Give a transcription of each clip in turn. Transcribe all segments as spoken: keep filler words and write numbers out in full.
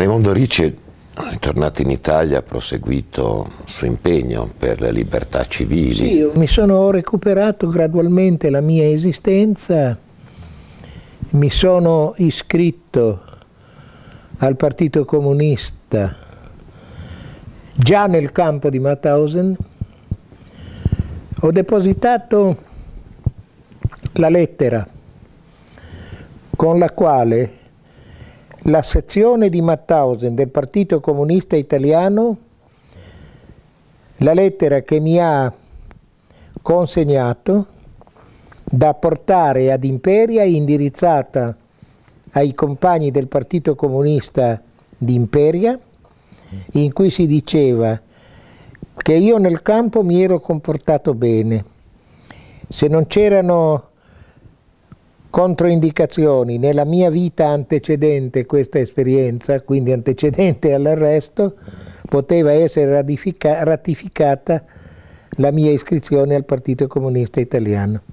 Raimondo Ricci è tornato in Italia, ha proseguito il suo impegno per le libertà civili. Sì, io mi sono recuperato gradualmente la mia esistenza, mi sono iscritto al Partito Comunista già nel campo di Mauthausen, ho depositato la lettera con la quale la sezione di Mauthausen del Partito Comunista Italiano, la lettera che mi ha consegnato da portare ad Imperia, indirizzata ai compagni del Partito Comunista di Imperia, in cui si diceva che io nel campo mi ero comportato bene, se non c'erano controindicazioni nella mia vita antecedente questa esperienza, quindi antecedente all'arresto, poteva essere ratifica, ratificata la mia iscrizione al Partito Comunista Italiano.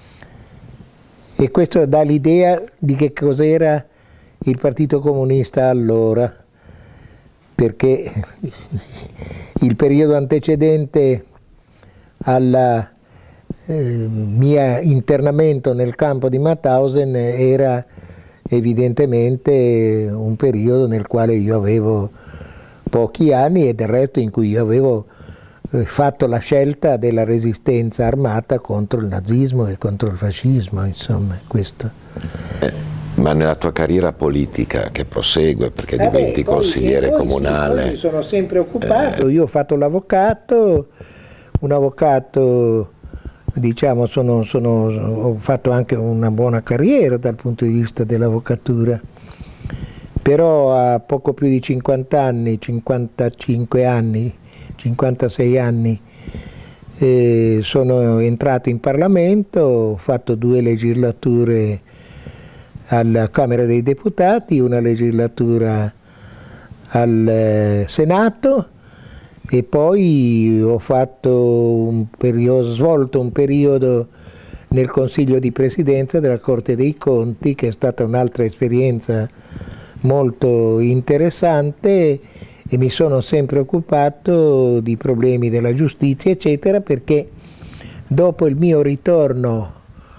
E questo dà l'idea di che cos'era il Partito Comunista allora, perché il periodo antecedente al eh, mio internamento nel campo di Mauthausen era evidentemente un periodo nel quale io avevo pochi anni e del resto in cui io avevo eh, fatto la scelta della resistenza armata contro il nazismo e contro il fascismo, insomma, questo. Eh. Ma nella tua carriera politica che prosegue, perché Vabbè, diventi poi, consigliere poi, comunale... Sì, mi sono sempre occupato, eh. io ho fatto l'avvocato, un avvocato, diciamo, sono, sono, ho fatto anche una buona carriera dal punto di vista dell'avvocatura, però a poco più di cinquanta anni, cinquantacinque anni, cinquantasei anni, eh, sono entrato in Parlamento, ho fatto due legislature alla Camera dei Deputati, una legislatura al Senato e poi ho fatto un periodo, svolto un periodo nel Consiglio di Presidenza della Corte dei Conti, che è stata un'altra esperienza molto interessante, e mi sono sempre occupato di problemi della giustizia, eccetera, perché dopo il mio ritorno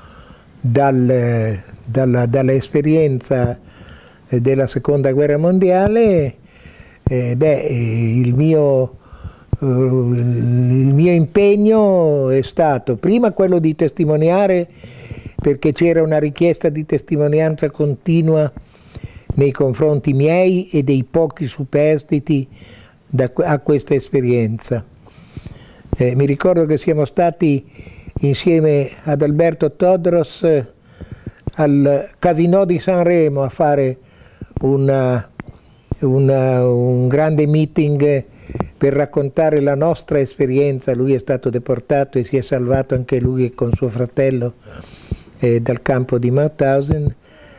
dal dall'esperienza della seconda guerra mondiale, eh, beh, il mio, eh, il mio impegno è stato prima quello di testimoniare, perché c'era una richiesta di testimonianza continua nei confronti miei e dei pochi superstiti da, a questa esperienza. Eh, mi ricordo che siamo stati insieme ad Alberto Todros al Casino di Sanremo a fare una, una, un grande meeting per raccontare la nostra esperienza. Lui è stato deportato e si è salvato anche lui con suo fratello eh, dal campo di Mauthausen,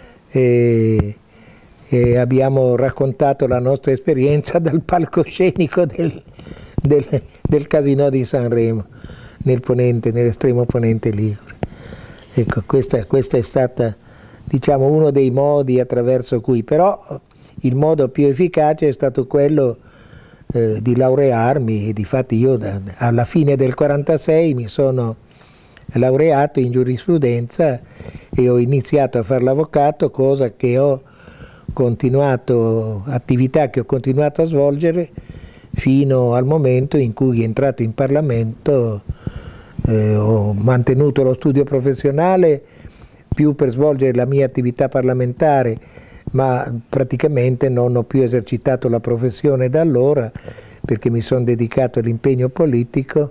e, e abbiamo raccontato la nostra esperienza dal palcoscenico del, del, del Casino di Sanremo nel ponente, nell'estremo ponente ligure. Ecco, questa, questa è stata, diciamo, uno dei modi attraverso cui, però il modo più efficace è stato quello eh, di laurearmi, e difatti io da, alla fine del quarantasei mi sono laureato in giurisprudenza e ho iniziato a fare l'avvocato, cosa che ho continuato, attività che ho continuato a svolgere fino al momento in cui, entrato in Parlamento, Eh, ho mantenuto lo studio professionale più per svolgere la mia attività parlamentare, ma praticamente non ho più esercitato la professione da allora, perché mi sono dedicato all'impegno politico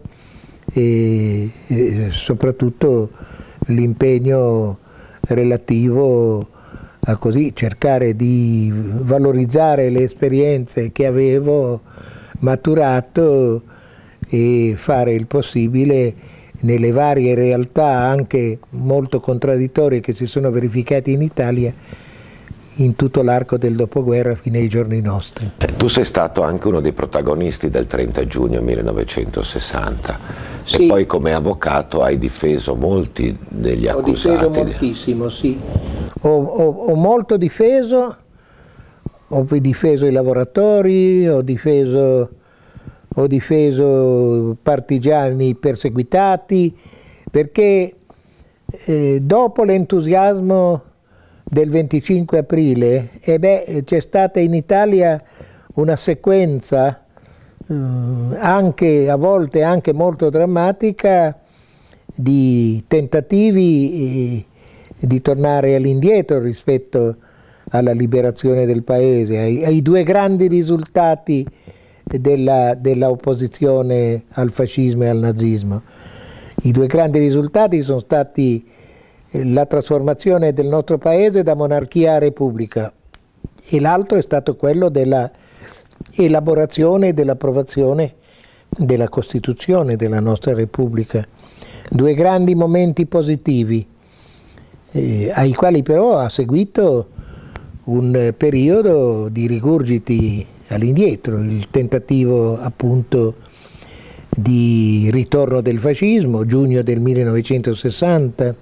e, e soprattutto l'impegno relativo a così cercare di valorizzare le esperienze che avevo maturato e fare il possibile nelle varie realtà anche molto contraddittorie che si sono verificate in Italia in tutto l'arco del dopoguerra fino ai giorni nostri. Tu sei stato anche uno dei protagonisti del trenta giugno millenovecentosessanta, sì. E poi come avvocato hai difeso molti degli accusati. Ho difeso moltissimo, sì. Ho, ho, ho molto difeso ho difeso i lavoratori, ho difeso, ho difeso partigiani perseguitati, perché eh, dopo l'entusiasmo del venticinque aprile eh beh, c'è stata in Italia una sequenza eh, anche a volte anche molto drammatica di tentativi eh, di tornare all'indietro rispetto alla liberazione del paese, ai, ai due grandi risultati della, della opposizione al fascismo e al nazismo. I due grandi risultati sono stati la trasformazione del nostro paese da monarchia a repubblica e l'altro è stato quello della elaborazione e dell'approvazione della Costituzione della nostra Repubblica. Due grandi momenti positivi eh, ai quali però ha seguito un periodo di rigurgiti all'indietro, il tentativo appunto di ritorno del fascismo, giugno del millenovecentosessanta.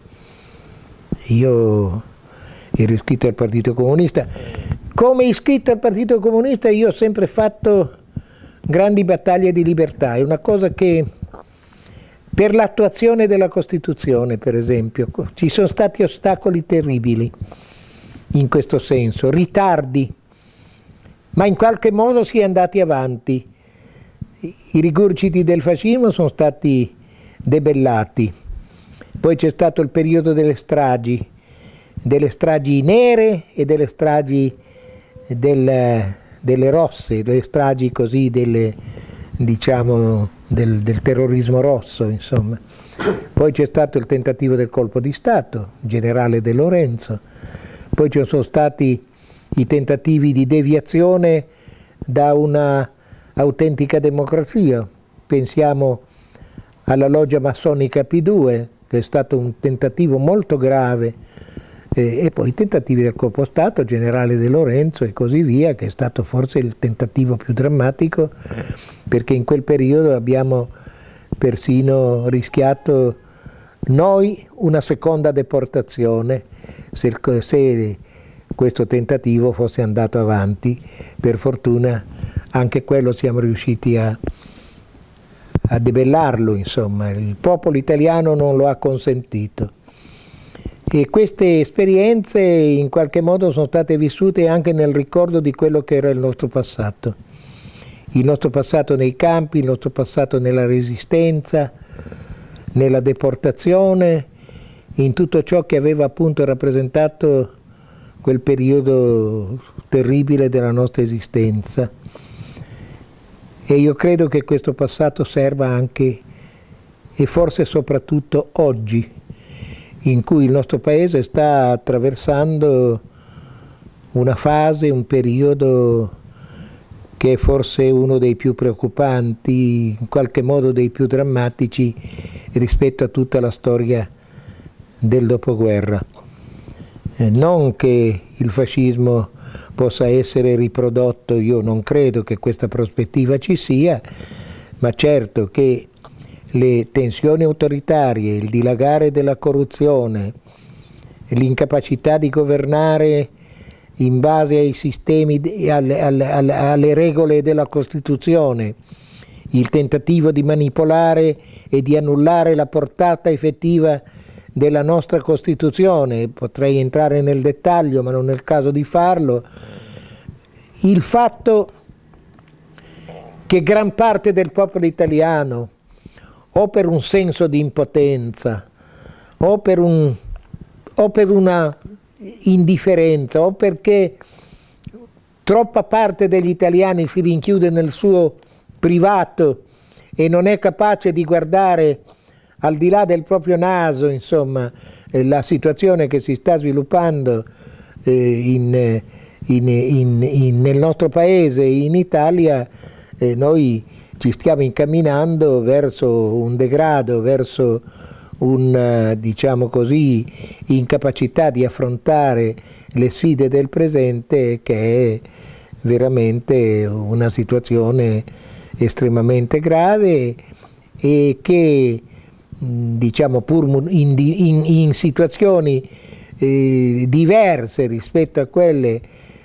Io ero iscritto al Partito Comunista. Come iscritto al Partito Comunista io ho sempre fatto grandi battaglie di libertà, è una cosa che per l'attuazione della Costituzione, per esempio, ci sono stati ostacoli terribili in questo senso, ritardi, ma in qualche modo si è andati avanti. I rigurgiti del fascismo sono stati debellati. Poi c'è stato il periodo delle stragi, delle stragi nere e delle stragi del, delle rosse, delle stragi così delle, diciamo, del, del terrorismo rosso, insomma. Poi c'è stato il tentativo del colpo di Stato, generale De Lorenzo. Poi ci sono stati i tentativi di deviazione da una autentica democrazia. Pensiamo alla loggia massonica P due, che è stato un tentativo molto grave, eh, e poi i tentativi del colpo Stato, generale De Lorenzo e così via, che è stato forse il tentativo più drammatico, perché in quel periodo abbiamo persino rischiato noi una seconda deportazione se, se questo tentativo fosse andato avanti. Per fortuna anche quello siamo riusciti a a debellarlo, insomma, il popolo italiano non lo ha consentito. E queste esperienze in qualche modo sono state vissute anche nel ricordo di quello che era il nostro passato. Il nostro passato nei campi, il nostro passato nella resistenza, nella deportazione, in tutto ciò che aveva appunto rappresentato quel periodo terribile della nostra esistenza. E io credo che questo passato serva anche, e forse soprattutto oggi, in cui il nostro Paese sta attraversando una fase, un periodo che è forse uno dei più preoccupanti, in qualche modo dei più drammatici rispetto a tutta la storia del dopoguerra. Eh, non che il fascismo possa essere riprodotto, io non credo che questa prospettiva ci sia, ma certo che le tensioni autoritarie, il dilagare della corruzione, l'incapacità di governare in base ai sistemi, alle, alle, alle regole della Costituzione, il tentativo di manipolare e di annullare la portata effettiva della nostra Costituzione, potrei entrare nel dettaglio ma non è il caso di farlo, il fatto che gran parte del popolo italiano, o per un senso di impotenza, o per, un, o per una indifferenza, o perché troppa parte degli italiani si rinchiude nel suo privato e non è capace di guardare al di là del proprio naso, insomma, eh, la situazione che si sta sviluppando eh, in, in, in, in, nel nostro paese, in Italia, eh, noi ci stiamo incamminando verso un degrado, verso una, diciamo così, incapacità di affrontare le sfide del presente, che è veramente una situazione estremamente grave e che, diciamo, pur in, in, in situazioni eh, diverse rispetto a quelle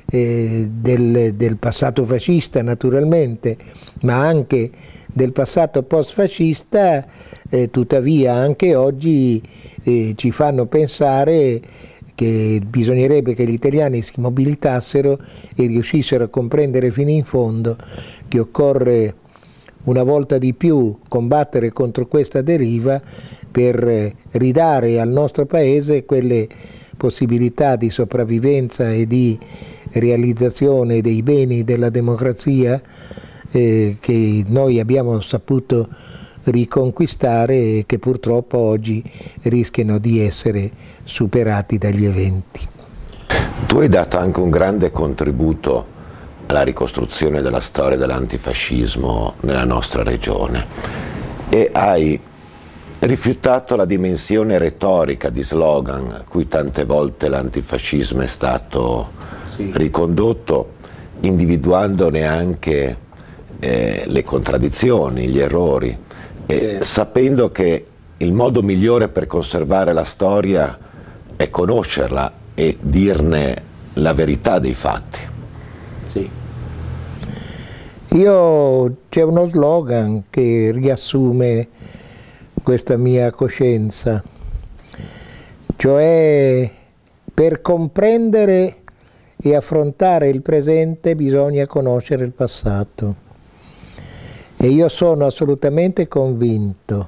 eh, del, del passato fascista naturalmente, ma anche del passato post-fascista, eh, tuttavia anche oggi eh, ci fanno pensare che bisognerebbe che gli italiani si mobilitassero e riuscissero a comprendere fino in fondo che occorre una volta di più combattere contro questa deriva per ridare al nostro Paese quelle possibilità di sopravvivenza e di realizzazione dei beni della democrazia eh, che noi abbiamo saputo riconquistare e che purtroppo oggi rischiano di essere superati dagli eventi. Tu hai dato anche un grande contributo alla ricostruzione della storia dell'antifascismo nella nostra regione e hai rifiutato la dimensione retorica di slogan a cui tante volte l'antifascismo è stato sì. ricondotto, individuandone anche eh, le contraddizioni, gli errori, e sì. sapendo che il modo migliore per conservare la storia è conoscerla e dirne la verità dei fatti. Sì. Io c'è uno slogan che riassume questa mia coscienza, cioè per comprendere e affrontare il presente bisogna conoscere il passato. E io sono assolutamente convinto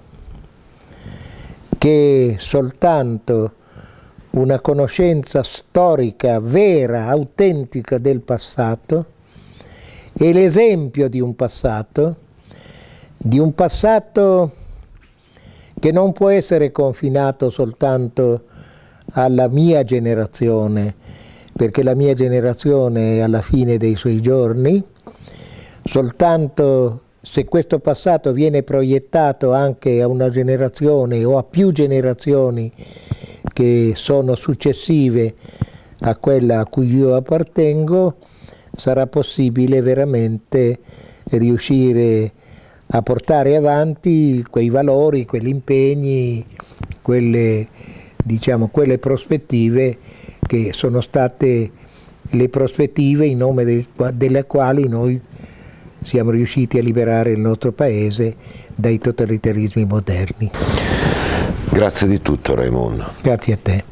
che soltanto una conoscenza storica vera, autentica del passato e l'esempio di un passato, di un passato che non può essere confinato soltanto alla mia generazione, perché la mia generazione è alla fine dei suoi giorni, soltanto se questo passato viene proiettato anche a una generazione o a più generazioni che sono successive a quella a cui io appartengo, sarà possibile veramente riuscire a portare avanti quei valori, quegli impegni, quelle, diciamo, quelle prospettive che sono state le prospettive in nome de, delle quali noi siamo riusciti a liberare il nostro Paese dai totalitarismi moderni. Grazie di tutto, Raimondo. Grazie a te.